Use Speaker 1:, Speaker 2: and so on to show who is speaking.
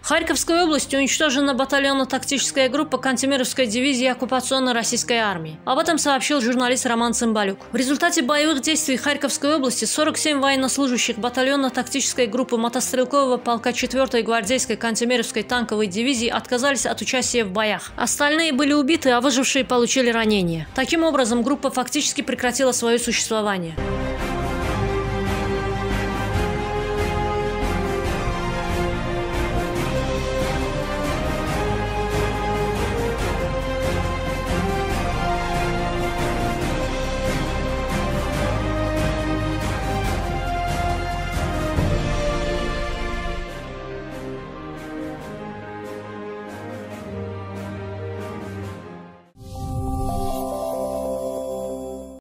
Speaker 1: В Харьковской области уничтожена батальонно-тактическая группа Кантемировской дивизии оккупационной российской армии. Об этом сообщил журналист Роман Цымбалюк. В результате боевых действий в Харьковской области 47 военнослужащих батальонно-тактической группы мотострелкового полка 4-й гвардейской Кантемировской танковой дивизии отказались от участия в боях. Остальные были убиты, а выжившие получили ранения. Таким образом, группа фактически прекратила свое существование.